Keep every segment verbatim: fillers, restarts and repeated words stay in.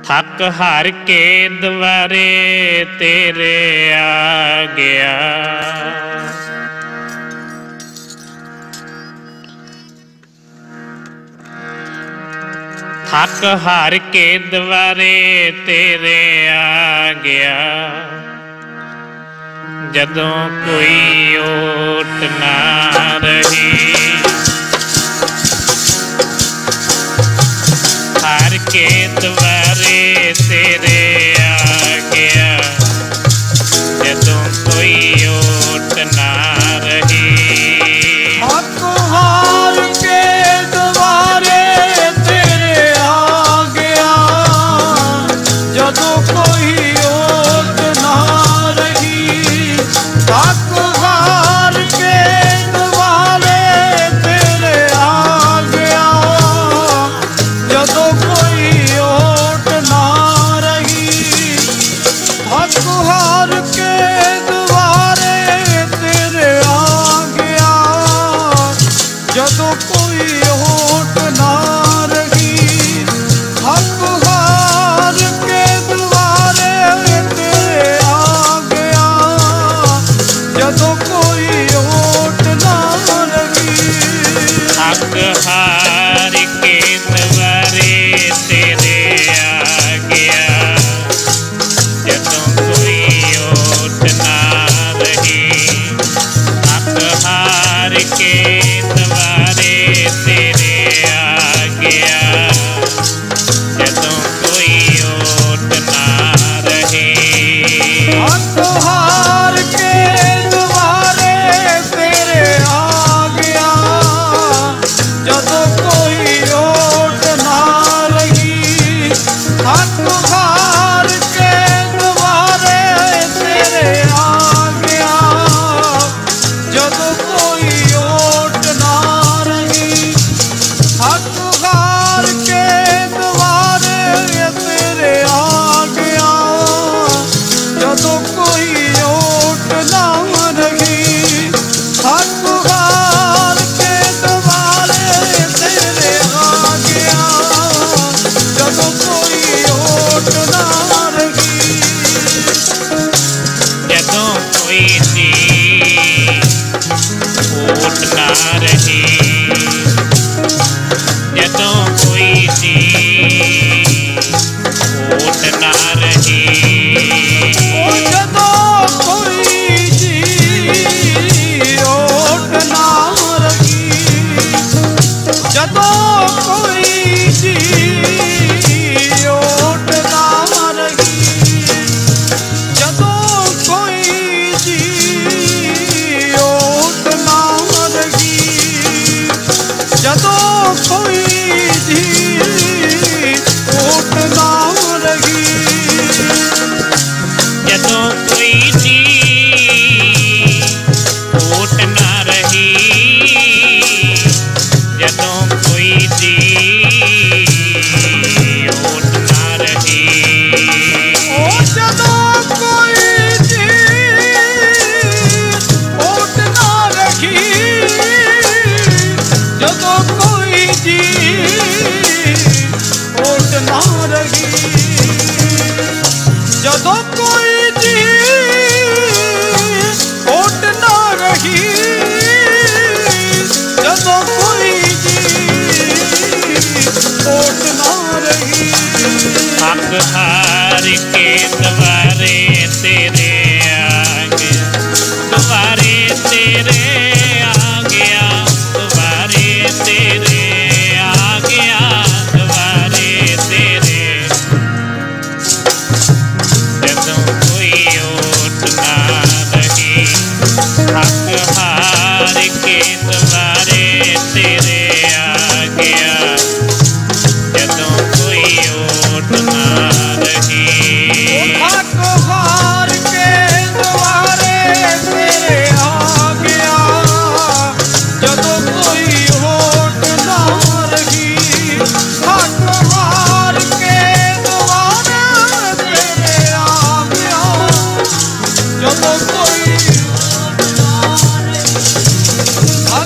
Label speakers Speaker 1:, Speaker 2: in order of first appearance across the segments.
Speaker 1: थक हार के द्वारे तेरे आ गया। थक हार के द्वारे तेरे आ गया। जदों कोई ओट ना रही, हार के द्वारे तेरे आ गया। जदों कोई ओट ना रही,
Speaker 2: थक हार के द्वारे तेरे आ गया। जदों कोई ओट ना रही, थक हार के द्वारे तेरे आ गया। जदों कोई ओट ना रही, थक हार के द्वारे तेरे आ गया। जदों कोई ओट ना रही, थक हार के द्वारे तेरे आ गया। जदों कोई ओट ना रही,
Speaker 1: थक हार के द्वारे तेरे आ गया। जदों कोई ओट ना रही, थक हार के द्वारे तेरे आ गया। जदों कोई ओट ना रही,
Speaker 2: थक हार के द्वारे तेरे आ गया। जदों कोई ओट ना रही, थक हार के द्वारे तेरे आ गया। जदों कोई ओट ना रही, थक हार के द्वारे तेरे आ गया। जदों कोई ओट ना रही, थक हार के द्वारे तेरे आ गया। जदों कोई ओट ना रही,
Speaker 1: जदों कोई दी ओट ना रही। जदों कोई दी ओट ना रही,
Speaker 2: ओ जदों कोई जी ओट ना रही। जदों कोई जी ओट ना रही, जदों कोई जी ओट ना रही। जदों कोई जी ओट ना रही,
Speaker 1: जदों कोई दी ओट ना रही। जदों कोई दी ओट ना रही,
Speaker 2: ओ जदों कोई जी ओट ना रही। जदों कोई जी ओट ना रही, जदों कोई जी ओट ना रही। जदों कोई जी ओट ना रही,
Speaker 1: थक हार के द्वारे तेरे आ गया। द्वारे तेरे आ गया। द्वारे तेरे आ गया। द्वारे तेरे, जदों कोई ओट ना रही, थक हार के द्वारे तेरे आ गया। जदों कोई ओट ना रही,
Speaker 2: थक हार के द्वारे तेरे आ गया। जदों कोई ओट ना रही, थक हार के द्वारे तेरे आ गया। जदों कोई ओट ना रही,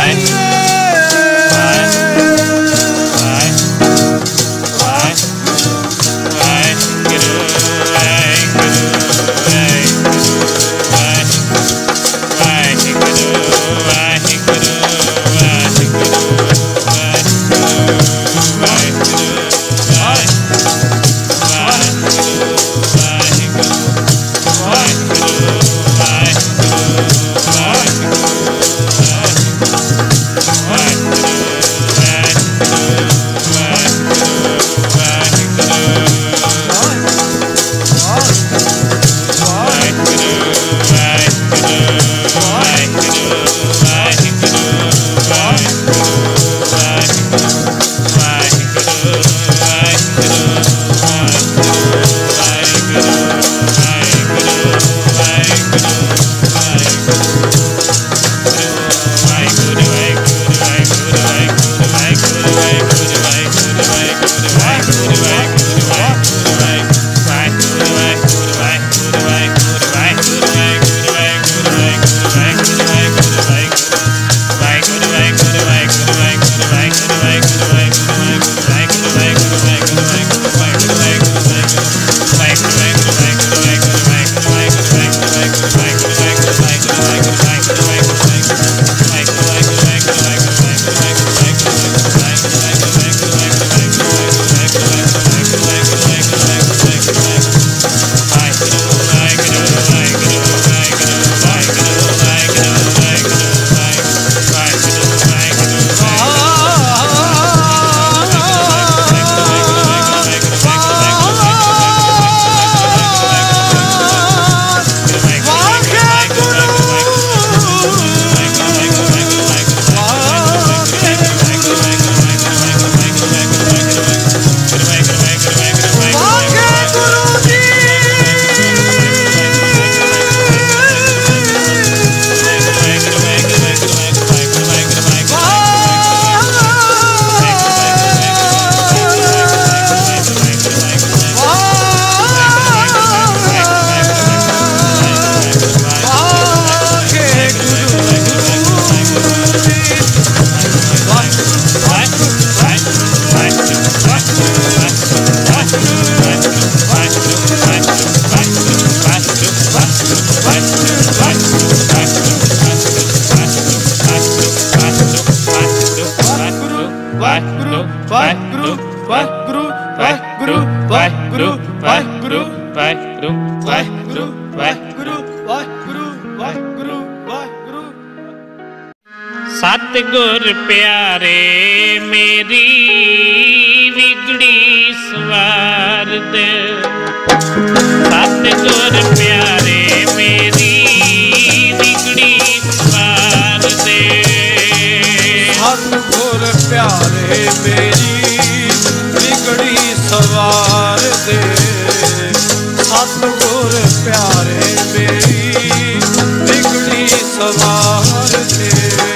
Speaker 1: सतगुर प्यारे मेरी बिगड़ी सवार दे, सतगुर प्यारे मेरी बिगड़ी सवार दे,
Speaker 2: सतगुर प्यारे मेरी बिगड़ी सवार दे, सतगुर प्यारे मेरी बिगड़ी सवार दे,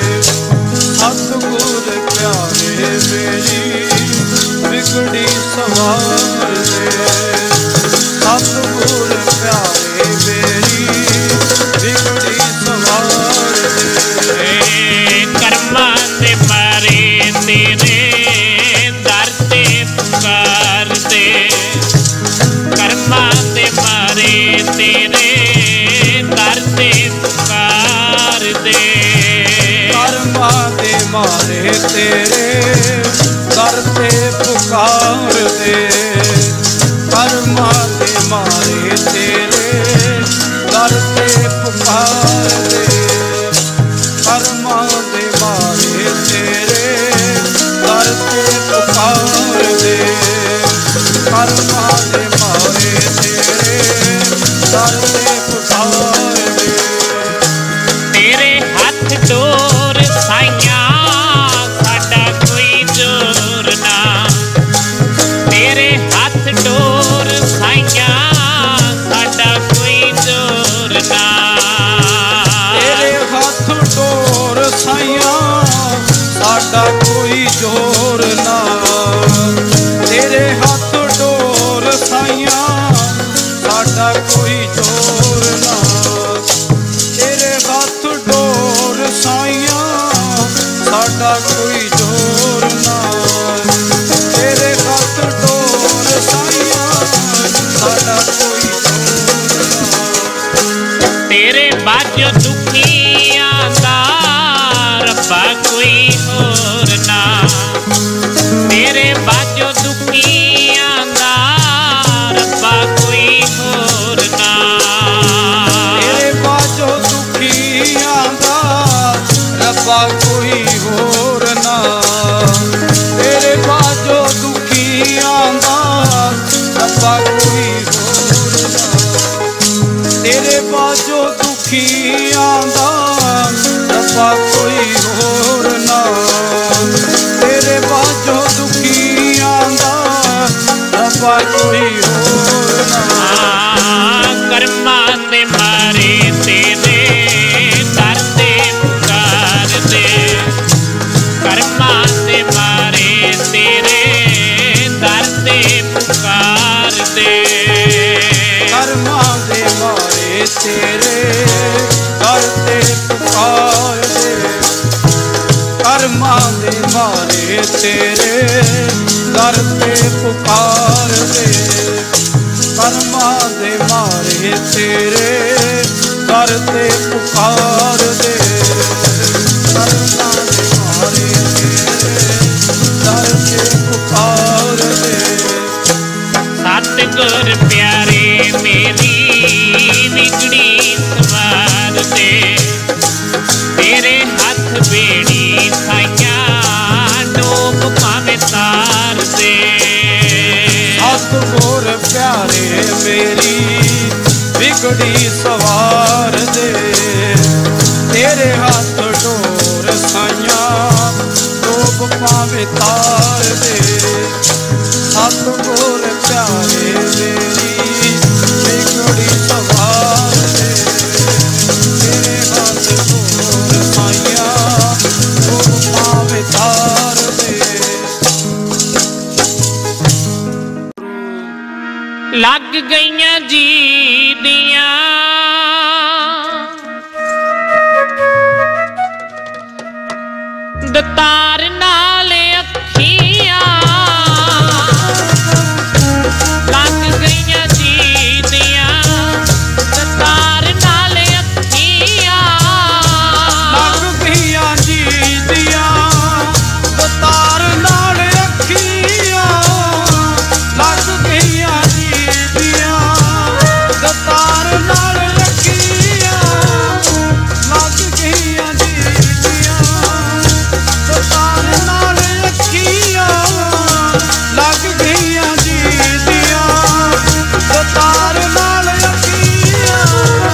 Speaker 2: सतगुर प्यारे मेरी बिगड़ी सवार दे, सतगुर प्यारे मेरी बिगड़ी सवार दे।
Speaker 1: कर्मा दे मारे तेरे दर ते पुकार दे, कर्मा दे मारे तेरे दर ते पुकार दे,
Speaker 2: कर्मा दे मारे तेरे दर ते पुकार दे, कर्मा दे मारे तेरे दर ते पुकार दे, कर्मा दे मारे तेरे दर ते पुकार दे, कर्मा दे मारे तेरे दर ते पुकार दे।
Speaker 1: तेरे हथ डोर साइयां साडा कोई जोर ना, तेरे हथ डोर साइयां साडा कोई जोर ना,
Speaker 2: तेरे हथ डोर साइयां साडा कोई जोर ना, तेरे हथ डोर साइयां साडा कोई जोर ना, तेरे हथ डोर साइयां ਸਾਡਾ ਕੋਈ ਜ਼ੋਰ ਨਾ। ਤੇਰੇ ਹੱਥ ਡੋਰ ਸਾਈਆਂ ਸਾਡਾ ਕੋਈ ਜ਼ੋਰ ਨਾ।
Speaker 1: ਤੇਰੇ ਬਾਝੋਂ ਦੁਖੀਆਂ ਦਾ ਰੱਬਾ ਕੋਈ ਹੋਰ ਨਾ। ਤੇਰੇ ਬਾਝੋਂ ਦੁਖੀਆਂ ਦਾ ਰੱਬਾ ਕੋਈ ਹੋਰ ਨਾ।
Speaker 2: ਤੇਰੇ ਬਾਝੋਂ ਦੁਖੀਆਂ ਦਾ ਰੱਬਾ ਕੋਈ ਹੋਰ ਨਾ। ਤੇਰੇ ਬਾਝੋਂ ਦੁਖੀਆਂ ਦਾ ਰੱਬਾ ਕੋਈ ਹੋਰ ਨਾ। ਤੇਰੇ ਬਾਝੋਂ ਦੁਖੀਆਂ ਦਾ ਰੱਬਾ ਕੋਈ ਹੋਰ ਨਾ। ਤੇਰੇ ਬਾਝੋਂ ਦੁਖੀਆਂ ਦਾ ਰੱਬਾ ਕੋਈ ਹੋਰ ਨਾ।
Speaker 1: ਕਰਮਾਂ ਦੇ ਮਾਰੇ ਤੇਰੇ ਦਰ ਤੇ ਪੁਕਾਰਦੇ। ਕਰਮਾਂ ਦੇ ਮਾਰੇ ਤੇਰੇ ਦਰ ਤੇ ਪੁਕਾਰਦੇ।
Speaker 2: ਕਰਮਾਂ ਦੇ ਮਾਰੇ ਤੇਰੇ ਦਰ ਤੇ ਪੁਕਾਰਦੇ। ਕਰਮਾਂ ਦੇ ਮਾਰੇ ਤੇਰੇ ਦਰ ਤੇ ਪੁਕਾਰਦੇ। ਕਰਮਾਂ ਦੇ ਮਾਰੇ ਤੇਰੇ ਦਰ ਤੇ ਪੁਕਾਰਦੇ। ਕਰਮਾਂ ਦੇ ਮਾਰੇ ਤੇਰੇ ਦਰ ਤੇ ਪੁਕਾਰਦੇ।
Speaker 1: ਸਤਿਗੁਰ ਪਿਆਰੇ ਮੇਰੀ ਵਿਗੜੀ ਸਵਾਰ ਦੇ। ਤੇਰੇ ਹੱਥ ਬੇੜੀ ਸਾਈਆਂ ਡੋਬ ਭਾਵੇਂ ਤਾਰ ਦੇ।
Speaker 2: ਸਤਿਗੁਰ ਪਿਆਰੇ ਮੇਰੀ ਵਿਗੜੀ ਸਵਾਰ ਦੇ। ਤੇਰੇ ਹੱਥ ਡੋਰ ਸਾਈਆਂ ਡੋਬ ਭਾਵੇਂ ਤਾਰ ਦੇ। ਸਤਿਗੁਰ ਪਿਆਰੇ ਮੇਰੀ ਵਿਗੜੀ ਸਵਾਰ ਦੇ। ਤੇਰੇ ਹੱਥ ਡੋਰ ਸਾਈਆਂ ਡੋਬ ਭਾਵੇਂ ਤਾਰ ਦੇ।
Speaker 1: ਲੱਗ ਗਈਆਂ ਜੀ ਦੀਆਂ ਦਤਾਰ ਨਾਲ ਅੱਖੀਆਂ। ਲੱਗ ਗਈਆਂ ਜੀ ਦੀਆਂ ਦਤਾਰ ਨਾਲ ਅੱਖੀਆਂ।
Speaker 2: ਲੱਗ ਗਈਆਂ ਜੀ ਦੀਆਂ ਦਤਾਰ ਨਾਲ ਅੱਖੀਆਂ। ਲੱਗ ਗਈਆਂ ਜੀ ਦੀਆਂ ਦਤਾਰ ਨਾਲ ਅੱਖੀਆਂ। ਲੱਗ ਗਈਆਂ ਜੀ ਦੀਆਂ ਦਤਾਰ ਨਾਲ ਅੱਖੀਆਂ। ਲੱਗ ਗਈਆਂ ਜੀ ਦੀਆਂ ਦਤਾਰ ਨਾਲ ਅੱਖੀਆਂ।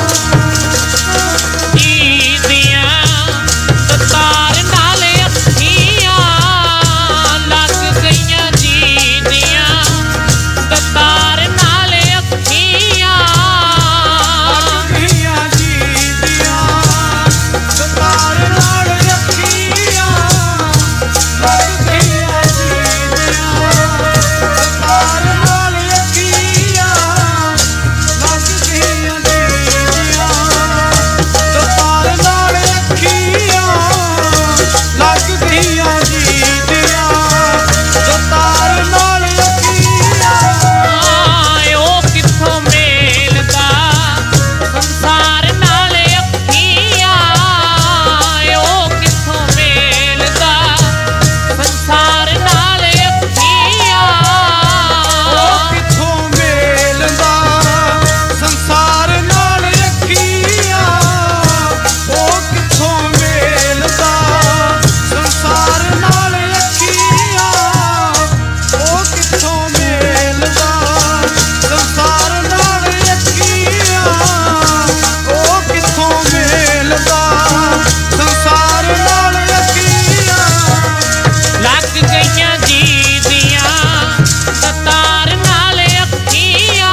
Speaker 1: ਜੀ ਦੀਆਂ ਦਤਾਰ ਨਾਲ ਅੱਖੀਆਂ। ਲੱਗ ਗਈਆਂ ਜੀ ਦੀਆਂ ਦਤਾਰ ਨਾਲ ਅੱਖੀਆਂ।
Speaker 2: ਲੱਗ ਗਈਆਂ ਜੀ ਦੀਆਂ ਦਤਾਰ ਨਾਲ ਅੱਖੀਆਂ। ਲੱਗ ਗਈਆਂ ਜੀ ਦੀਆਂ ਦਤਾਰ ਨਾਲ ਅੱਖੀਆਂ। ਲੱਗ ਗਈਆਂ ਜੀ ਦੀਆਂ ਦਤਾਰ ਨਾਲ ਅੱਖੀਆਂ। ਲੱਗ ਗਈਆਂ ਜੀ ਦੀਆਂ ਦਤਾਰ ਨਾਲ ਅੱਖੀਆਂ।
Speaker 1: ਆਏ ਉਹ ਕਿੱਥੋਂ ਮੇਲਦਾ ਸੰਸਾਰ ਨਾਲ ਅੱਖੀਆਂ। ਉਹ ਕਿੱਥੋਂ ਮੇਲਦਾ ਸੰਸਾਰ ਨਾਲ ਅੱਖੀਆਂ।
Speaker 2: ਉਹ ਕਿੱਥੋਂ ਮੇਲਦਾ ਸੰਸਾਰ ਨਾਲ ਅੱਖੀਆਂ। ਉਹ ਕਿੱਥੋਂ ਮੇਲਦਾ ਸੰਸਾਰ ਨਾਲ ਅੱਖੀਆਂ। ਉਹ ਕਿੱਥੋਂ ਮੇਲਦਾ ਸੰਸਾਰ ਨਾਲ ਅੱਖੀਆਂ। ਉਹ ਕਿੱਥੋਂ ਮੇਲਦਾ ਸੰਸਾਰ ਨਾਲ ਅੱਖੀਆਂ।
Speaker 1: ਲੱਗ ਗਈਆਂ ਜੀ ਦੀਆਂ ਦਤਾਰ ਨਾਲ ਅੱਖੀਆਂ।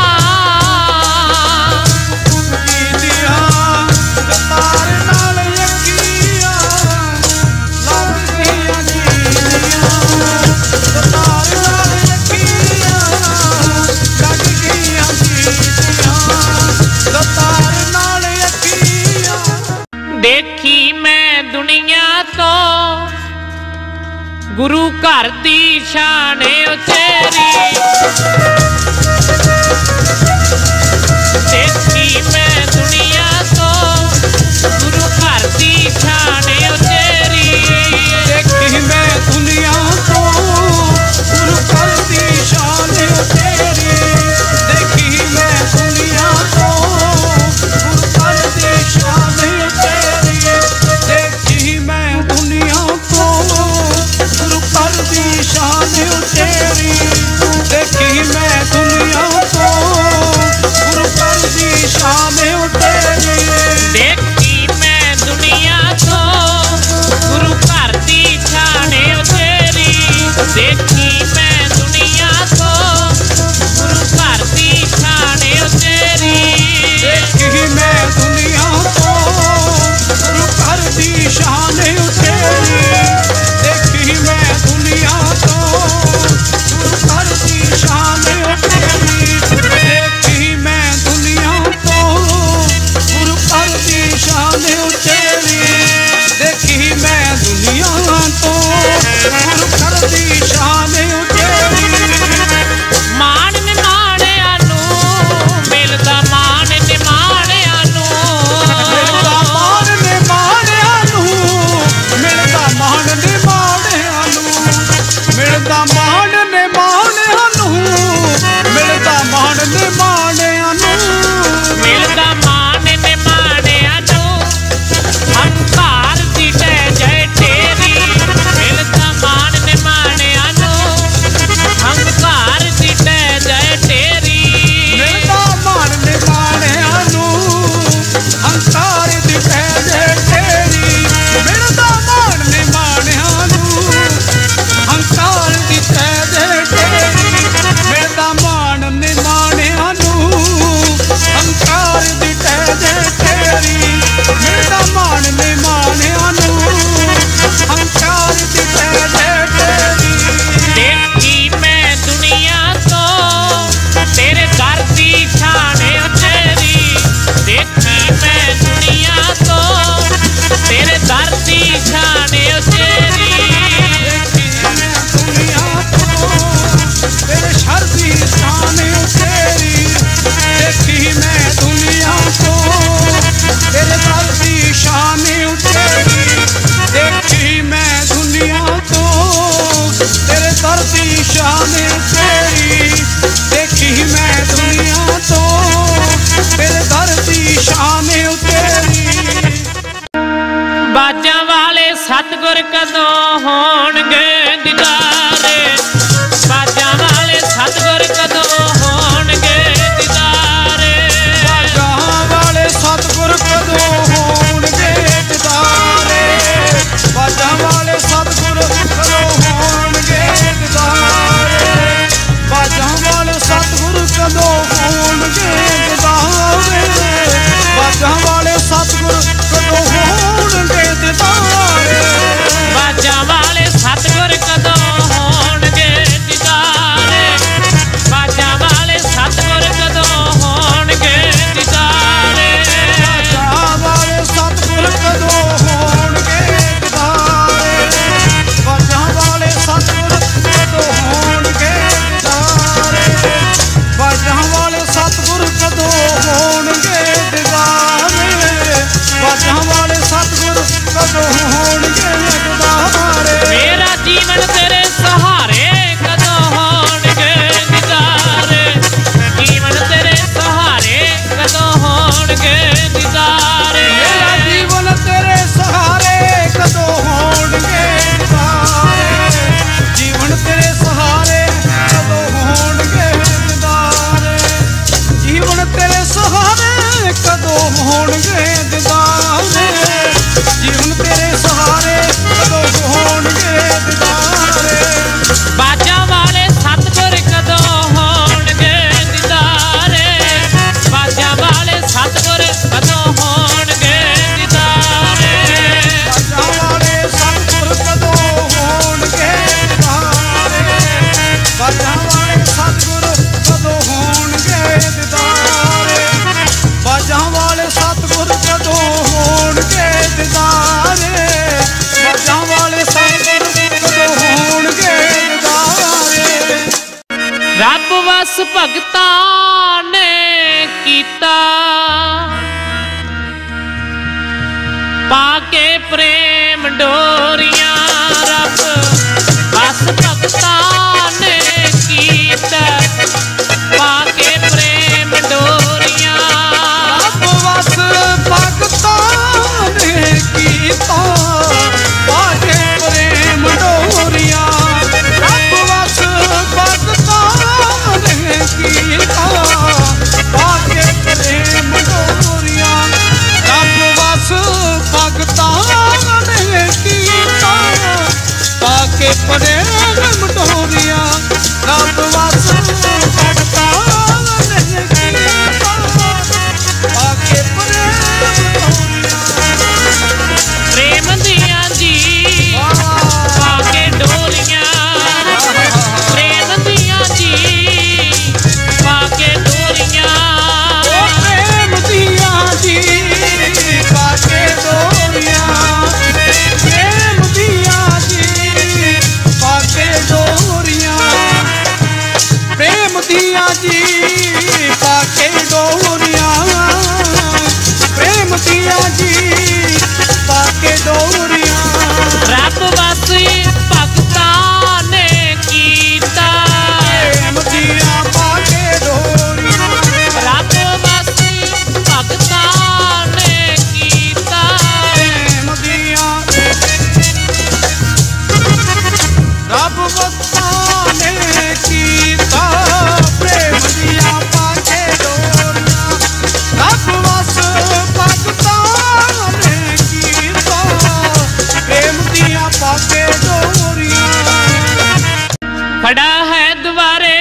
Speaker 2: ਜੀ ਦੀਆਂ ਦਤਾਰ ਨਾਲ ਅੱਖੀਆਂ। ਲੱਗ ਗਈਆਂ ਜੀ ਦੀਆਂ ਦਤਾਰ ਨਾਲ ਅੱਖੀਆਂ। ਲੱਗ ਗਈਆਂ ਜੀ ਦੀਆਂ ਦਤਾਰ ਨਾਲ ਅੱਖੀਆਂ।
Speaker 1: ਦੇਖੀ ਮੈਂ ਦੁਨੀਆ ਤੋਂ ਗੁਰੂ ਘਰ ਦੀ ਸ਼ਾਨ ਉਚੇਰੀ ਦੇਖੀ ਮੈਂ ਦੁਨੀਆ ਤੋਂ ਗੁਰੂ ਘਰ ਦੀ ਸ਼ਾਨ ਉਚੇਰੀ
Speaker 2: ਦੇਖੀ ਮੈਂ ਦੁਨੀਆ ਤੋਂ ਗੁਰੂ ਘਰ ਦੀ ਸ਼ਾਨ ਉਚੇਰੀ ਦੇਖੀ ਮੈਂ ਦੁਨੀਆ ਤੋਂ ਗੁਰੂ ਘਰ ਦੀ ਸ਼ਾਨ ਉਚੇਰੀ ਦੇਖੀ ਮੈਂ ਦੁਨੀਆ ਤੋਂ ਗੁਰੂ ਘਰ ਦੀ ਸ਼ਾਨ ਉਚੇਰੀ ਦੇਖੀ ਮੈਂ ਦੁਨੀਆ ਤੋਂ ਗੁਰੂ ਘਰ ਦੀ ਸ਼ਾਨ ਉਚੇਰੀ
Speaker 1: ਦੇਖੀ ਮੈਂ ਦੁਨੀਆ ਤੋਂ ਗੁਰੂ ਘਰ ਦੀ ਸ਼ਾਨ ਉਚੇਰੀ ਦੇਖੀ ਮੈਂ ਦੁਨੀਆ ਤੋਂ ਗੁਰੂ ਘਰ ਦੀ ਸ਼ਾਨ ਉਚੇਰੀ
Speaker 2: ਦੇਖੀ ਮੈਂ ਦੁਨੀਆ ਤੋਂ ਗੁਰੂ ਘਰ ਦੀ ਸ਼ਾਨ ਉਚੇਰੀ ਦੇਖੀ ਮੈਂ ਦੁਨੀਆ ਤੋਂ ਗੁਰੂ ਘਰ ਦੀ ਸ਼ਾਨ ਉਚੇਰੀ ਦੇਖੀ ਮੈਂ ਦੁਨੀਆ ਤੋਂ ਗੁਰੂ ਘਰ ਦੀ ਸ਼ਾਨ ਉਚੇਰੀ ਦੇਖੀ ਮੈਂ ਦੁਨੀਆ ਤੋਂ ਗੁਰੂ ਘਰ ਦੀ ਸ਼ਾਨ ਉਚੇਰੀ
Speaker 1: ਮਾਣ ਨਿਮਾਣਿਆਂ ਨੂੰ ਮਿਲਦਾ ਮਾਣ ਨਿਮਾਣਿਆਂ ਨੂੰ
Speaker 2: ਮਿਲਦਾ ਮਾਣ ਨੇ ਮਾਣਿਆਂ ਨੂੰ ਮਿਲਦਾ ਮਾਣ ਨੇ ਮਾਣਿਆਂ ਨੂੰ ਮਿਲਦਾ ਮਾਣ ਨੇ ਮਾਣਿਆਂ ਨੂੰ ਮਿਲਦਾ ਮਾਣ ਨੇ ਮਾਣਿਆਂ ਨੂੰ
Speaker 1: ਮਿਲਦਾ ਮਾਣ ਨਿਮਾਣਿਆਂ ਨੂੰ ਹੰਕਾਰ ਦੀ ਟੈ ਜੈ ਤੇਰੀ ਮਿਲਦਾ ਮਾਣ ਨਿਮਾਣਿਆਂ ਨੂੰ ਹੰਕਾਰ ਦੀ ਟੈ ਜੈ ਤੇਰੀ
Speaker 2: ਮਿਲਦਾ ਮਾਣ ਨੇ ਮਾਣਿਆਂ ਨੂੰ ਹੰਕਾਰ ਦੀ ਟਹਿ ਜੇ ਤੇਰੀ ਮਿਲਦਾ ਮਾਣ ਨੇ ਮਾਣਿਆਂ ਨੂੰ ਹੰਕਾਰ ਦੀ ਟਹਿ ਜੇ ਤੇਰੀ ਮਿਲਦਾ ਮਾਣ ਨੇ ਮਾਣਿਆਂ ਨੂੰ ਹੰਕਾਰ ਦੀ ਟਹਿ ਜੇ ਤੇਰੀ ਮਿਲਦਾ ਮਾਣ ਨੇ ਮਾਣਿਆਂ ਨੂੰ ਹੰਕਾਰ ਦੀ ਟਹਿ ਜੇ ਤੇਰੀ
Speaker 1: ਦੇਖੀ ਮੈਂ ਦੁਨੀਆ ਤੋਂ ਤੇਰੇ ਦਰ ਦੀ ਸ਼ਾਨ ਉਚੇਰੀ ਦੇਖੀ ਮੈਂ ਦੁਨੀਆ ਤੋਂ ਤੇਰੇ ਦਰ ਦੀ ਸ਼ਾਨ ਉਚੇਰੀ
Speaker 2: ਦੇਖੀ ਮੈਂ ਦੁਨੀਆ ਤੋਂ ਤੇਰੇ ਸ਼ਰ ਦੀ ਸ਼ਾਨ ਉਚੇਰੀ ਦੇਖੀ ਮੈਂ ਦੁਨੀਆ ਤੋਂ ਤੇਰੇ ਦਰ ਦੀ ਸ਼ਾਨ ਉਚੇਰੀ ਦੇਖੀ ਮੈਂ ਦੁਨੀਆ ਤੋਂ ਤੇਰੇ ਦਰ ਦੀ ਸ਼ਾਨ ਉਚੇਰੀ ਦੇਖੀ ਮੈਂ ਦੁਨੀਆ ਤੋਂ ਤੇਰੇ ਦਰ ਦੀ ਸ਼ਾਨ ਉਚੇਰੀ
Speaker 1: ਬਾਜਾਂ ਵਾਲੇ ਸਤਿਗੁਰ ਕਦੋਂ ਹੋਣਗੇ ਦੀਦਾਰੇ ਬਾਜਾਂ ਵਾਲੇ ਸਤਿਗੁਰ ਕਦੋਂ ਹੋਣਗੇ ਦੀਦਾਰੇ
Speaker 2: ਬਾਜਾਂ ਵਾਲੇ ਸਤਿਗੁਰ ਕਦੋਂ ਹੋਣਗੇ ਦੀਦਾਰੇ ਬਾਜਾਂ ਵਾਲੇ ਸਤਿਗੁਰ ਕਦੋਂ ਹੋਣਗੇ ਦੀਦਾਰੇ ਬਾਜਾਂ ਵਾਲੇ ਸਤਿਗੁਰ ਕਦੋਂ ਹੋਣਗੇ ਦੀਦਾਰੇ ਬਾਜਾਂ ਵਾਲੇ ਸਤਿਗੁਰ ਕਦੋਂ ਹੋਣਗੇ ਦੀਦਾਰੇ
Speaker 1: ਬਾਜਾਂ ਵਾਲੇ ਸਤਿਗੁਰ ਕਦੋਂ बस भगतां ने कीता पाके प्रेम डोरियां रब बस भगतां ने कीता पाके प्रेम डोरियां
Speaker 2: रब बस भगतां ने कीता पाके प्रेम डोरियां रब बस भगतां ने कीता पाके प्रेम डोरियां रब बस भगतां ने कीता पाके प्रेम डोरियां रब बस भगतां ने कीता पाके प्रेम डोरियां
Speaker 1: प्रेम दिया जी पाके डोरियां प्रेम दिया जी पाके डोरियां
Speaker 2: प्रेम दिया जी पाके डोरियां प्रेम दिया जी पाके डोरियां प्रेम दिया जी पाके डोरियां प्रेम दिया जी पाके डोरियां
Speaker 1: रब बस भगतां ने कीता
Speaker 2: प्रेम दिया पाके डोरियां
Speaker 1: रब बस भगतां ने कीता
Speaker 2: प्रेम दिया रब भगतां ने कीता प्रेम दिया पाके डोरियां रब बस भगतां ने कीता प्रेम दिया पाके डोरियां
Speaker 1: खड़ा है द्वारे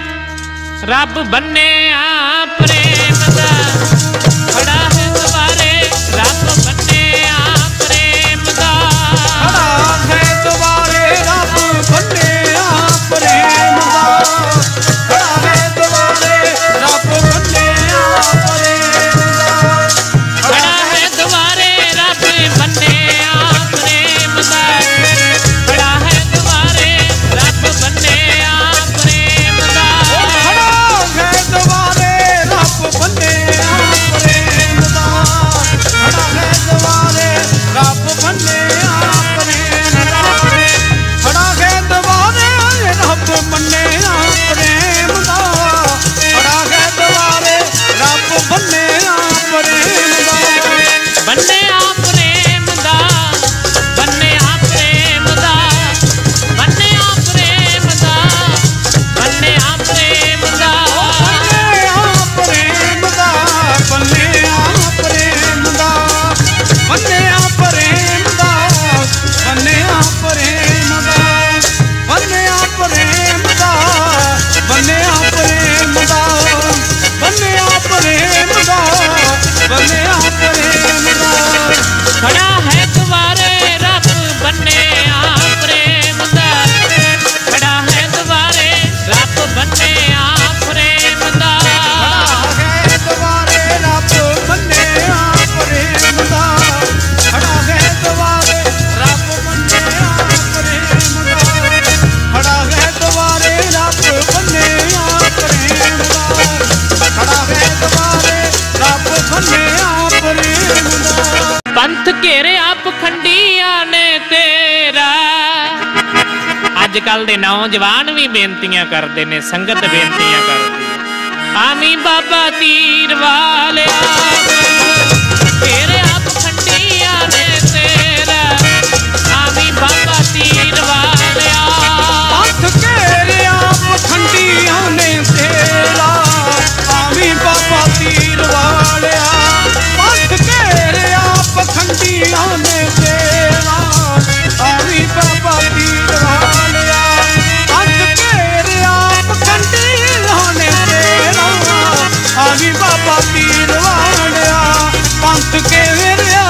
Speaker 1: रब बन्ने आ प्रेम दा खड़ा है द्वारे रब बन्ने आ प्रेम दा
Speaker 2: खड़ा है द्वारे रब बन्ने आ प्रेम दा खड़ा है द्वारे रब बन्ने आ प्रेम दा
Speaker 1: खड़ा है द्वारे रब बन्ने आ प्रेम दा खड़ा है द्वारे रब बन्ने आ प्रेम दा
Speaker 2: खड़ा है द्वारे रब बन्ने आ प्रेम दा खड़ा है द्वारे रब बन्ने आ प्रेम दा खड़ा है द्वारे रब बन्ने आ प्रेम दा खड़ा है द्वारे रब बन्ने आ प्रेम दा
Speaker 1: बन्ने आ प्रेम दा बन्ने आ प्रेम दा बन्ने आ प्रेम दा बन्ने आ प्रेम दा
Speaker 2: बन्ने आ प्रेम दा बन्ने आ प्रेम दा बन्ने आ प्रेम दा बन्ने आ प्रेम दा बन्ने आ प्रेम दा बन्ने आ प्रेम दा बन्ने आ प्रेम दा बन्ने आ प्रेम दा
Speaker 1: खड़ा है द्वारे रब बन्ने आ प्रेम दा खड़ा है द्वारे रब बन्ने आ प्रेम दा
Speaker 2: खड़ा है द्वारे रब बन्ने आ प्रेम दा खड़ा है द्वारे रब बन्ने आ प्रेम दा खड़ा है द्वारे रब बन्ने आ प्रेम दा खड़ा है द्वारे रब बन्ने आ प्रेम दा
Speaker 1: पंथ घेरिया पखंडियां ने तेरा अज कल दे नौजवान भी बेनतियां करते ने संगत बेनतियां करती आमी बाबा तीर वालिया घेरिया पखंडियां ने तेरा आमी बाबा तीर वालिया
Speaker 2: पंथ घेरिया पखंडियां ने तेरा आमी बाबा तीर वालिया पंथ घेरिया पखंडियां ने तेरा आमी बाबा तीर वालिया पंथ घेरिया पखंडियां ने तेरा आमी बाबा तीर वालिया पंथ घेरिया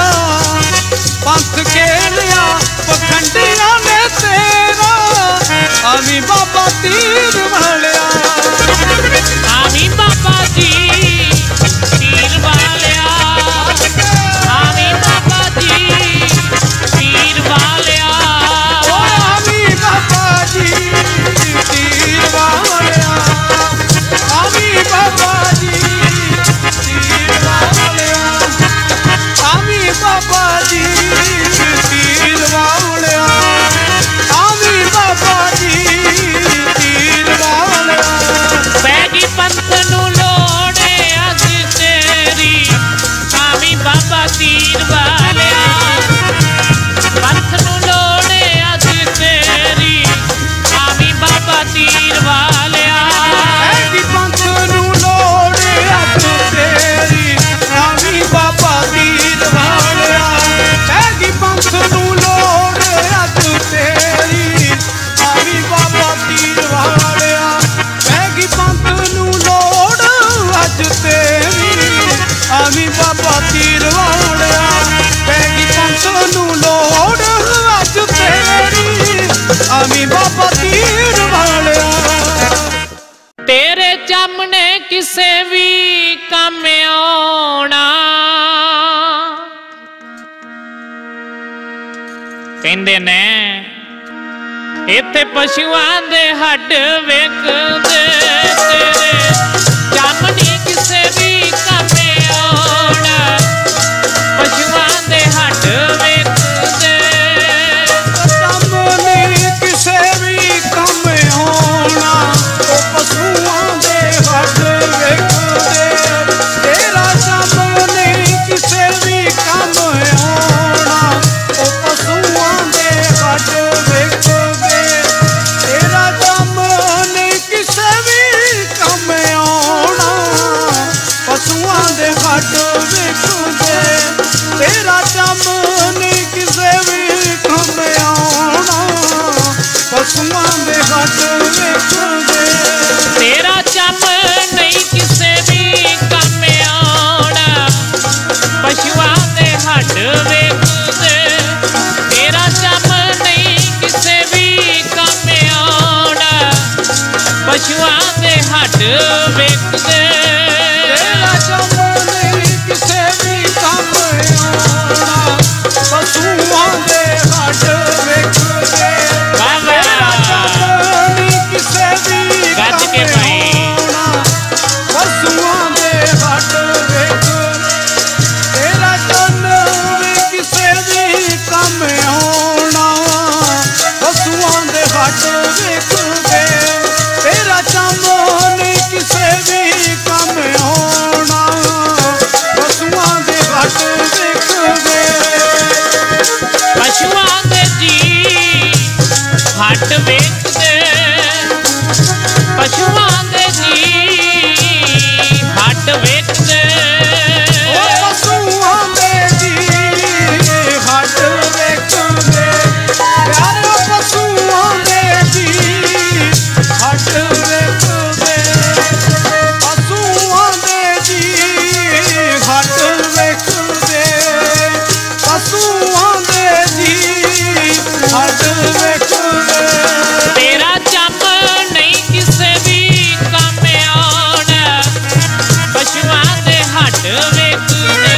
Speaker 2: पंथ घेरिया पखंडियां ने तेरा आमी बाबा तीर वालिया
Speaker 1: आमी बाबा जी तीर वालिया आमी बाबा जी तीर वालिया
Speaker 2: ओ आमी बाबा जी तीर वालिया
Speaker 1: ਕਹਿੰਦੇ ਨੇ ਇੱਥੇ ਪਸ਼ੂਆਂ ਦੇ ਹੱਡ ਵੇਖਦੇ ਤੇਰੇ ਜੰਮ ਨੀ ਕਿਸੇ ਵੀ ਕੰਮ ਆਉਣਾ ਪਸ਼ੂਆਂ ਦੇ ਹੱਡ ਵੇਖਦੇ
Speaker 2: ਜੰਮ ਨੀ ਕਿਸੇ ਵੀ ਕੰਮ ਆਉਣਾ ਉਹ ਪਸ਼ੂਆਂ ਦੇ ਹੱਡ ਵੇਖਦੇ ਤੇਰਾ ਜੰਮ ਨੀ ਕਿਸੇ ਵੀ ਕੰਮ ਆਉਣਾ ਉਹ ਪਸ਼ੂਆਂ ਦੇ ਹੱਡ ਵੇਖਦੇ ਤੇਰਾ ਜੰਮ ਨੀ ਕਿਸੇ ਵੀ ਕੰਮ ਆਉਣਾ ਪਸ਼ੂਆਂ ਦੇ ਹੱਡ ਵੇਖਦੇ ਤੇਰਾ ਜੰਮ ਨੀ ਕਿਸੇ ਵੀ ਕੰਮ ਆਉਣਾ ਪਸ਼ੂਆਂ ਦੇ ਹੱਡ ਵੇਖਦੇ
Speaker 1: ਤੇਰਾ ਜੰਮ ਨਹੀਂ ਕਿਸੇ ਵੀ ਕੰਮ ਆਉਣਾ ਪਸ਼ੂਆਂ ਦੇ ਹੱਡ ਵੇਖਦੇ ਤੇਰਾ ਜੰਮ ਨਹੀਂ ਕਿਸੇ ਵੀ ਕੰਮ ਆਉਣਾ ਪਸ਼ੂਆਂ ਦੇ ਹੱਡ ਵੇਖਦੇ
Speaker 2: ਤੇਰਾ ਜੰਮ ਨਹੀਂ ਕਿਸੇ ਵੀ ਕੰਮ ਆਉਣਾ ਪਸ਼ੂਆਂ ਦੇ ਹੱਡ ਵੇਖਦੇ ਤੇਰਾ ਜੰਮ ਨਹੀਂ ਕਿਸੇ ਵੀ
Speaker 1: ਗੱਜ ਕੇ ਭਾਈ
Speaker 2: ਪਸ਼ੂਆਂ ਦੇ ਹੱਡ ਵੇਖਦੇ ਤੇਰਾ ਜੰਮ ਨਹੀਂ ਕਿਸੇ ਵੀ ਕੰਮ ਆਉਣਾ ਪਸ਼ੂਆਂ ਦੇ ਹੱਡ ਵੇਖਦੇ ਤੇਰਾ ਜੰਮ ਨਹੀਂ ਕਿਸੇ ਵੀ ਕੰਮ ਆਉਣਾ ਪਸ਼ੂਆਂ ਦੇ ਹੱਡ ਵੇਖਦੇ
Speaker 1: ਪਸ਼ੂਆਂ ਦੇ ਜੀ ਹੱਡ ਵੇਖਦੇ ਪਸ਼ੂਆਂ ਦੇ ਜੀ ਹੱਡ ਵੇਖਦੇ
Speaker 2: ਉਹ ਪਸ਼ੂਆਂ ਦੇ ਜੀ ਹੱਡ ਵੇਖਦੇ ਪਿਆਰੇ ਪਸ਼ੂਆਂ ਦੇ ਜੀ ਹੱਡ ਵੇਖਦੇ ਪਸ਼ੂਆਂ ਦੇ ਜੀ ਹੱਡ ਵੇਖਦੇ ਪਸ਼ੂਆਂ ਦੇ ਜੀ ਹੱਡ ਵੇਖਦੇ
Speaker 1: ਤੇਰਾ ਜੰਮ ਨਹੀਂ ਕਿਸੇ ਵੀ ਕੰਮ ਆਉਣਾ ਪਸ਼ੂਆਂ ਦੇ ਹੱਡ ਵੇਖਦੇ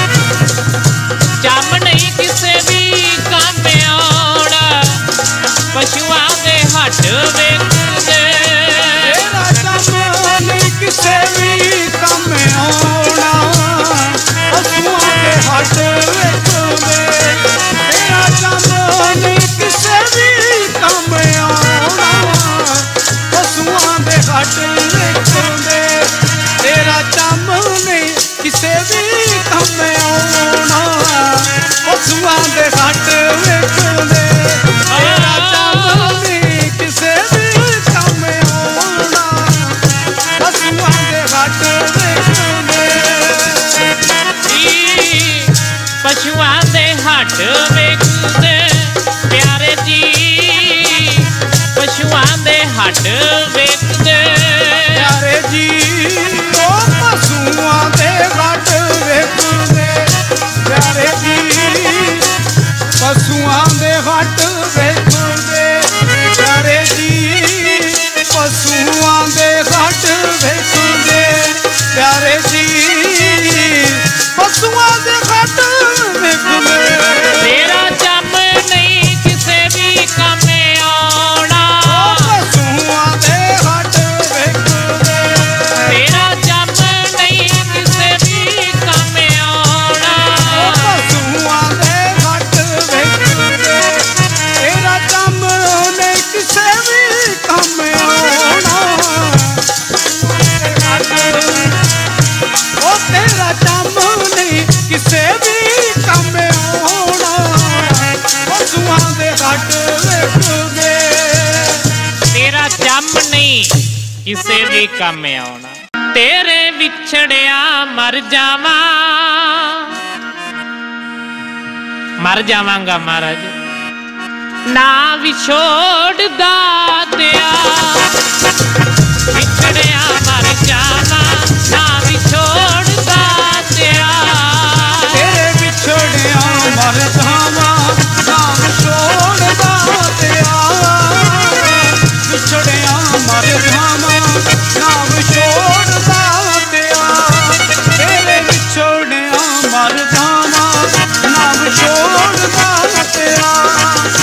Speaker 1: ਜੰਮ ਨਹੀਂ ਕਿਸੇ ਵੀ ਕੰਮ ਆਉਣਾ ਪਸ਼ੂਆਂ ਦੇ ਹੱਡ ਵੇਖਦੇ
Speaker 2: ਤੇਰਾ ਜੰਮ ਨਹੀਂ ਕਿਸੇ ਵੀ ਕੰਮ ਆਉਣਾ ਪਸ਼ੂਆਂ ਦੇ ਹੱਡ ਵੇਖਦੇ ਤੇਰਾ ਜੰਮ ਨਹੀਂ ਕਿਸੇ ਵੀ ਕੰਮ ਆਉਣਾ ਪਸ਼ੂਆਂ ਦੇ ਹੱਡ ਵੇਖਦੇ ਤੇਰਾ ਜੰਮ ਨਹੀਂ ਕਿਸੇ ਵੀ ਕੰਮ ਆਉਣਾ ਪਸ਼ੂਆਂ ਦੇ ਹੱਡ ਵੇਖਦੇ ਤੇਰਾ ਜੰਮ ਨਹੀਂ ਕਿਸੇ ਵੀ ਕੰਮ ਆਉਣਾ ਪਸ਼ੂਆਂ ਦੇ ਹੱਡ ਵੇਖਦੇ
Speaker 1: ਜੀ ਪਸ਼ੂਆਂ ਦੇ ਹੱਡ ਵੇਖਦੇ ਪਿਆਰੇ ਜੀ ਪਸ਼ੂਆਂ ਦੇ ਹੱਡ ਵੇਖਦੇ
Speaker 2: ਪਿਆਰੇ ਜੀ ਉਹ ਪਸ਼ੂਆਂ ਦੇ ਹੱਡ ਵੇਖਦੇ ਪਿਆਰੇ ਜੀ ਪਸ਼ੂਆਂ ਦੇ ਹੱਡ ਵੇਖਦੇ ਪਿਆਰੇ ਜੀ ਪਸ਼ੂਆਂ ਦੇ ਹੱਡ ਵੇਖਦੇ ਪਿਆਰੇ ਜੀ ਪਸ਼ੂਆਂ ਦੇ ਹੱਡ ਵੇਖਦੇ
Speaker 1: ਤੇਰਾ ਜੰਮ ਨਹੀਂ ਕਿਸੇ ਵੀ ਕੰਮ ਆਉਣਾ
Speaker 2: ਪਸ਼ੂਆਂ ਦੇ ਹੱਡ ਵੇਖਦੇ
Speaker 1: ਤੇਰਾ ਜੰਮ ਨਹੀਂ ਕਿਸੇ ਵੀ ਕੰਮ ਆਉਣਾ
Speaker 2: ਪਸ਼ੂਆਂ ਦੇ ਹੱਡ ਵੇਖਦੇ ਤੇਰਾ ਜੰਮ ਨਹੀਂ ਕਿਸੇ ਵੀ ਕੰਮ ਆਉਣਾ ਉਹ ਤੇਰਾ ਜੰਮ ਨਹੀਂ ਕਿਸੇ ਵੀ ਕੰਮ ਆਉਣਾ ਪਸ਼ੂਆਂ ਦੇ ਹੱਡ ਵੇਖਦੇ
Speaker 1: ਤੇਰਾ ਜੰਮ ਨਹੀਂ ਕਿਸੇ ਵੀ ਕੰਮ ਆਉਣਾ ਤੇਰੇ ਵਿਛੜਿਆ ਮਰ ਜਾਵਾਂ ਮਰ ਜਾਵਾਂਗਾ ਮਹਾਰਾਜ ਨਾ ਵਿਛੋੜਦਾ ਦਿਆ ਵਿਛੜਿਆ ਮਰ ਜਾਵਾਂ ਨਾ ਵਿਛੋੜਦਾ ਦਿਆ
Speaker 2: ਤੇਰੇ ਵਿਛੜਿਆ ਮਰ ਜਾਵਾਂ ਨਾਮ ਛੋੜਦਾ ਤੇਰਾ ਵਿਛੜਿਆ ਮਰ ਜਾਵਾਂ ਨਾਮ ਛੋੜਦਾ ਤੇਰਾ ਤੇਰੇ ਵਿਛੜਿਆ ਮਰ ਜਾਵਾਂ ਨਾਮ ਛੋੜਦਾ ਤੇਰਾ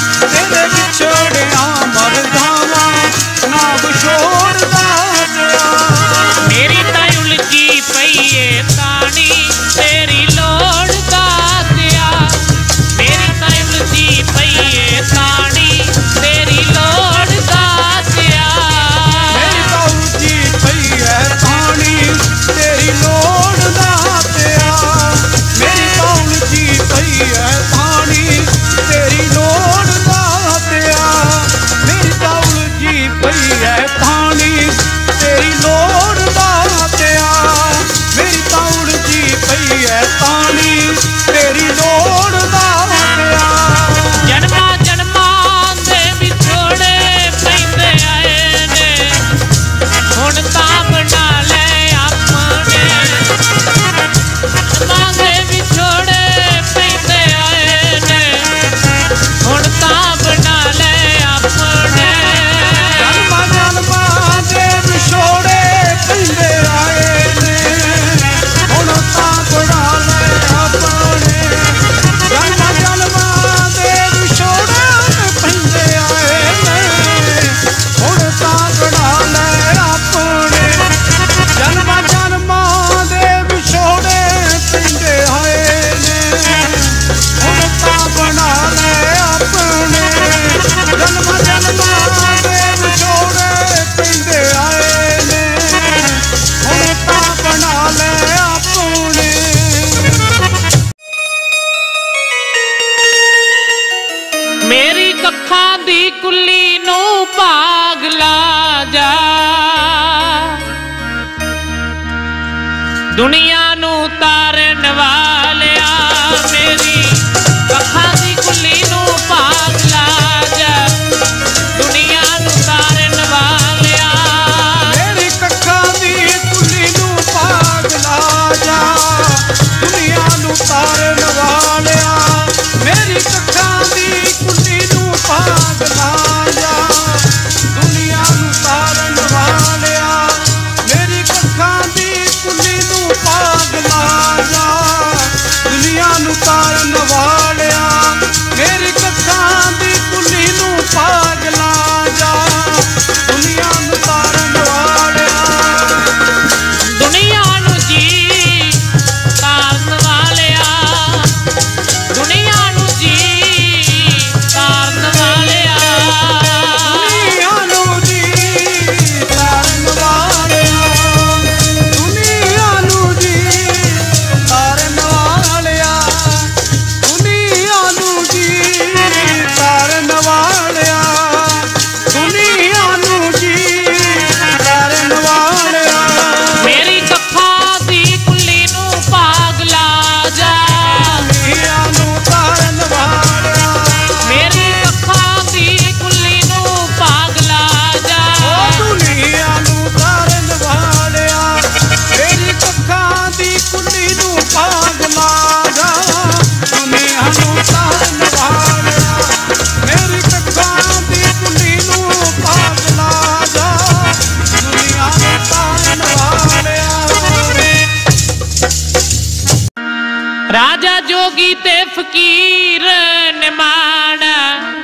Speaker 1: ਕੱਖਾਂ ਦੀ ਕੁੱਲੀ ਨੂੰ ਪਾਗਲਾ ਜਾ ਦੁਨੀਆ ਨੂੰ ਤਾਰਨ ਵਾਲਿਆ ਮੇਰੀ ਕੱਖਾਂ ਦੀ ਕੁੱਲੀ ਨੂੰ ਪਾਗਲਾ ਜਾ ਦੁਨੀਆ ਨੂੰ ਤਾਰਨ ਵਾਲਿਆ
Speaker 2: ਮੇਰੀ ਕੱਖਾਂ ਦੀ ਕੁੱਲੀ ਨੂੰ ਪਾਗਲਾ ਜਾ ਦੁਨੀਆ ਨੂੰ ਤਾਰਨ ਵਾਲਿਆ ਮੇਰੀ ਕੱਖਾਂ ਦੀ ਕੁੱਲੀ ਨੂੰ ਪਾਗਲਾ ਜਾ ਦੁਨੀਆ ਨੂੰ ਤਾਰਨ ਵਾਲਿਆ ਮੇਰੀ ਕੱਖਾਂ ਦੀ ਕੁੱਲੀ ਨੂੰ ਪਾਗਲਾ ਜਾ ਦੁਨੀਆ ਨੂੰ ਤਾਰਨ ਵਾਲਿਆ ਮੇਰੀ ਕੱਖਾਂ ਦੀ ਕੁੱਲੀ ਨੂੰ ਪਾਗਲਾ ਜਾ ਦੁਨੀਆ ਨੂੰ ਤਾਰਨ ਵਾਲਿਆ
Speaker 1: ਦੁਨੀਆ ਨੂੰ ਜੀ ਤਾਰਨ ਵਾਲਿਆ ਦੁਨੀਆ ਨੂੰ ਜੀ ਤਾਰਨ ਵਾਲਿਆ
Speaker 2: ਦੁਨੀਆ ਨੂੰ ਜੀ ਤਾਰਨ ਵਾਲਿਆ ਦੁਨੀਆ ਨੂੰ ਜੀ ਤਾਰਨ ਵਾਲਿਆ ਦੁਨੀਆ ਨੂੰ ਜੀ ਤਾਰਨ ਵਾਲਿਆ ਦੁਨੀਆ ਨੂੰ ਜੀ ਤਾਰਨ ਵਾਲਿਆ
Speaker 1: ਮੇਰੀ ਕੱਖਾਂ ਦੀ ਕੁੱਲੀ ਨੂੰ ਪਾਗਲਾ ਜਾ
Speaker 2: ਦੁਨੀਆ ਨੂੰ ਤਾਰਨ ਵਾਲਿਆ
Speaker 1: ਮੇਰੀ ਕੱਖਾਂ ਦੀ ਕੁੱਲੀ ਨੂੰ ਪਾਗਲਾ ਜਾ
Speaker 2: ਓ ਦੁਨੀਆ ਨੂੰ ਤਾਰਨ ਵਾਲਿਆ ਮੇਰੀ ਕੱਖਾਂ ਦੀ ਕੁੱਲੀ ਨੂੰ ਪਾਗਲਾ ਜਾ ਦੁਨੀਆ ਨੂੰ ਤਾਰਨ ਵਾਲਿਆ ਮੇਰੀ ਕੱਖਾਂ ਦੀ ਕੁੱਲੀ ਨੂੰ ਪਾਗਲਾ ਜਾ ਦੁਨੀਆ ਨੂੰ ਤਾਰਨ ਵਾਲਿਆ
Speaker 1: ਰਾਜਾ ਜੋਗੀ ਤੇ ਫਕੀਰ ਨਿਮਾਣਾ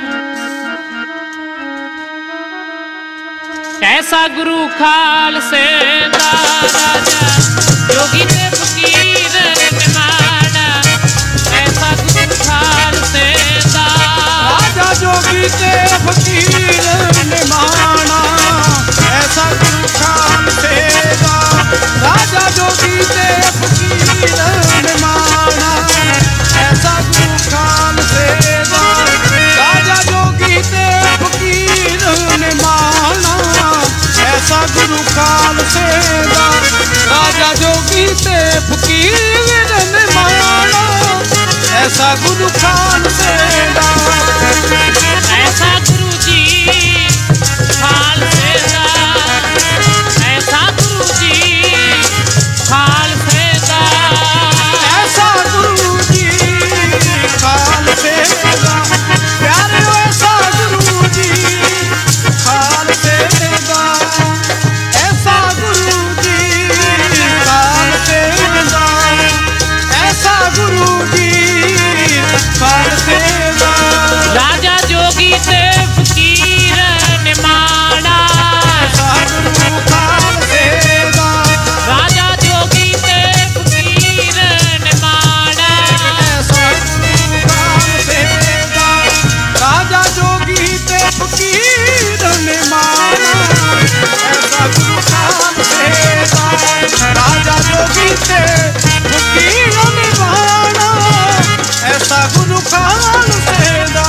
Speaker 1: ਐਸਾ ਗੁਰੂ ਖਾਲਸੇ ਦਾ ਰਾਜਾ ਜੋਗੀ ਤੇ ਫਕੀਰ ਨਿਮਾਣਾ ਐਸਾ ਗੁਰੂ ਖਾਲਸੇ ਦਾ
Speaker 2: ਰਾਜਾ ਜੋਗੀ ਤੇ ਫਕੀਰ ਨਿਮਾਣਾ ਐਸਾ ਗੁਰੂ ਖਾਲਸੇ ਦਾ ਰਾਜਾ ਜੋਗੀ ਤੇ ਫਕੀਰ ਨਿਮਾਣਾ ਐਸਾ ਗੁਰੂ ਖਾਲਸੇ ਦਾ ਰਾਜਾ ਜੋਗੀ ਤੇ ਫਕੀਰ ਨਿਮਾਣਾ ਐਸਾ ਗੁਰੂ ਖਾਲਸੇ ਦਾ ਰਾਜਾ ਜੋਗੀ ਤੇ ਫਕੀਰ ਨਿਮਾਣਾ ਐਸਾ ਗੁਰੂ ਖਾਲਸੇ ਦਾ
Speaker 1: ਐਸਾ ਗੁਰੂ ਜੀ ਖਾਲਸੇ ਦਾ ਐਸਾ ਗੁਰੂ ਜੀ ਖਾਲਸੇ ਦਾ
Speaker 2: ਐਸਾ ਗੁਰੂ ਜੀ ਖਾਲਸੇ ਦਾ ਪਿਆਰਿਓ ਐਸਾ ਗੁਰੂ ਜੀ ਖਾਲਸੇ ਦਾ ਐਸਾ ਗੁਰੂ ਜੀ ਖਾਲਸੇ ਦਾ ਐਸਾ ਗੁਰੂ ਜੀ ਖਾਲਸੇ ਦਾ
Speaker 1: ਰਾਜਾ ਜੋਗੀ ਤੇ ਫਕੀਰ ਨਿਮਾਣਾ
Speaker 2: ਐਸਾ ਗੁਰੂ ਖਾਲਸੇ ਦਾ
Speaker 1: ਰਾਜਾ ਜੋਗੀ ਤੇ ਫਕੀਰ ਨਿਮਾਣਾ
Speaker 2: ਐਸਾ ਗੁਰੂ ਖਾਲਸੇ ਦਾ ਰਾਜਾ ਜੋਗੀ ਤੇ ਫਕੀਰ ਨਿਮਾਣਾ ਐਸਾ ਗੁਰੂ ਖਾਲਸੇ ਦਾ ਰਾਜਾ ਜੋਗੀ ਤੇ ਫਕੀਰ ਨਿਮਾਣਾ ਐਸਾ ਗੁਰੂ ਖਾਲਸੇ ਦਾ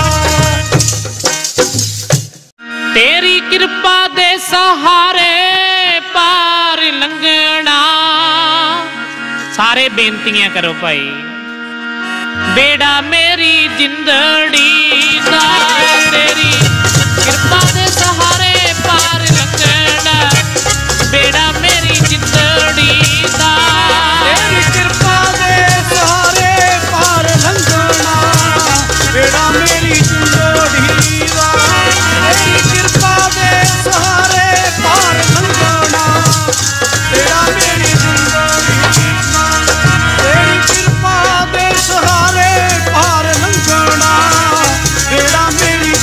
Speaker 1: ਤੇਰੀ ਕਿਰਪਾ ਦੇ ਸਹਾਰੇ ਪਾਰ ਲੰਘਣਾ ਸਾਰੇ ਬੇਨਤੀਆਂ ਕਰੋ ਭਾਈ ਬੇੜਾ ਮੇਰੀ ਜਿੰਦੜੀ ਦਾ ਤੇਰੀ ਕਿਰਪਾ ਦੇ ਸਹਾਰੇ ਪਾਰ ਲੰਘਣਾ ਬੇੜਾ ਮੇਰੀ ਜਿੰਦੜੀ ਦਾ
Speaker 2: ਤੇਰੀ ਕਿਰਪਾ ਦੇ ਸਹਾਰੇ ਪਾਰ ਲੰਘਣਾ ਬੇੜਾ ਮੇਰੀ ਜਿੰਦੜੀ ਦਾ ਤੇਰੀ ਕਿਰਪਾ ਦੇ ਸਹਾਰੇ ਪਾਰ ਲੰਘਣਾ ਬੇੜਾ ਮੇਰੀ ਜਿੰਦੜੀ ਦਾ ਤੇਰੀ ਕਿਰਪਾ ਦੇ ਸਹਾਰੇ ਪਾਰ ਲੰਘਣਾ ਬੇੜਾ ਮੇਰੀ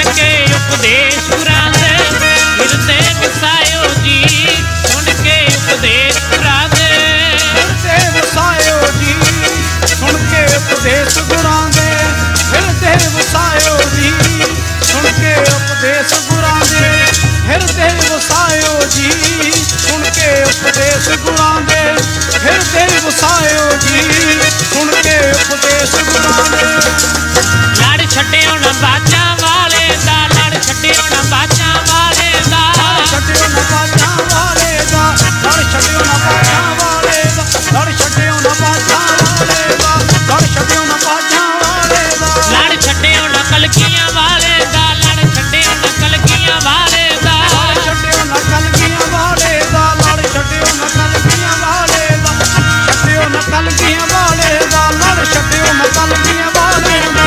Speaker 1: के उपदेश गुरां दे हिरदे वसायो जी, सुन के उपदेश गुरां दे
Speaker 2: हिरदे वसायो जी, सुन के उपदेश गुरां दे हिरदे वसायो जी, सुन के उपदेश गुरां दे हिरदे वसायो जी, सुन के उपदेश गुरां दे हिरदे वसायो जी, सुन के उपदेश गुरां दे।
Speaker 1: लड़ छड्डियो ना बाजां वाले दा, लड़ छड्डियो ना बाजां वाले दा,
Speaker 2: लड़ छड्डियो ना बाजां वाले दा, लड़ छड्डियो ना बाजां वाले दा, लड़ छड्डियो ना बाजां वाले दा, लड़ छड्डियो ना बाजां वाले दा,
Speaker 1: लड़ छड्डियो ना कलगियां वाले दा, लड़ छड्डियो ना कलगियां वाले दा,
Speaker 2: लड़ छड्डियो ना कलगियां वाले दा, लड़ छड्डियो ना कलगियां वाले दा, छड्डियो ना कलगियां वाले दा, लड़ छड्डियो ना कलगियां वाले दा,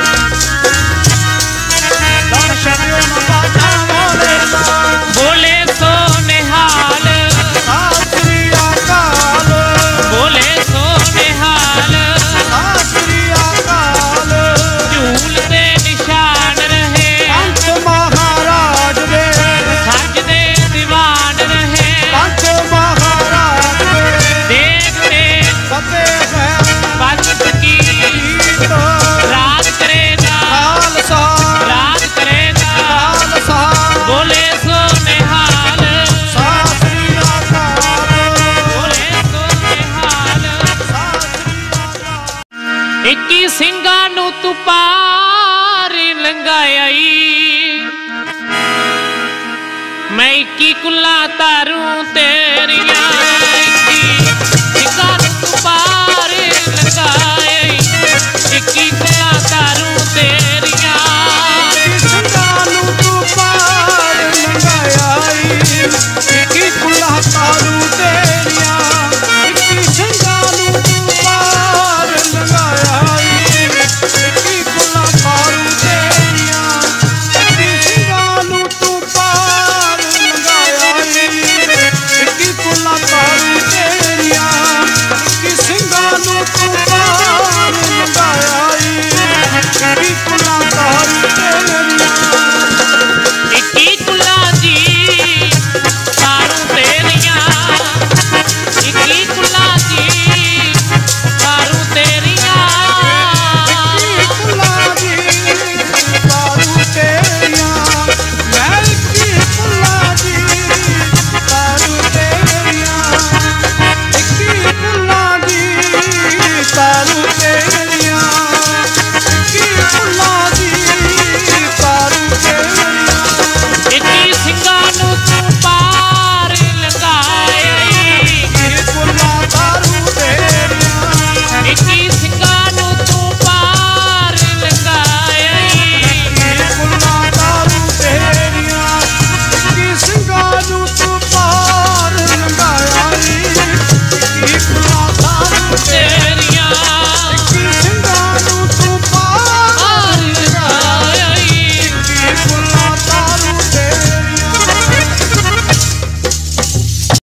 Speaker 2: लड़ छड्डियो ना बाजां वाले दा।
Speaker 1: बोले सो निहाल
Speaker 2: सत श्री अकाल,
Speaker 1: बोले सो निहाल,
Speaker 2: सत श्री अकाल,
Speaker 1: झूल दे निशान रहे
Speaker 2: पंच महाराज दे,
Speaker 1: सच दे दीवान रहे
Speaker 2: पंच महाराज दे,
Speaker 1: देखते
Speaker 2: फतेह है
Speaker 1: पंच की
Speaker 2: गीत,
Speaker 1: राज करेगा
Speaker 2: खालसा
Speaker 1: राज करेगा,
Speaker 2: खालसा,
Speaker 1: बोले सो निहाल
Speaker 2: सत श्री अकाल,
Speaker 1: बोले सो निहाल।
Speaker 2: सत श्री अकाल।
Speaker 1: इक्की ਸਿੰਘਾਂ ਨੂੰ ਤੂੰ ਪਾਰ ਲੰਘਾਇਆ ਈ, मैं इक्की कुल्ला तारू तेरिया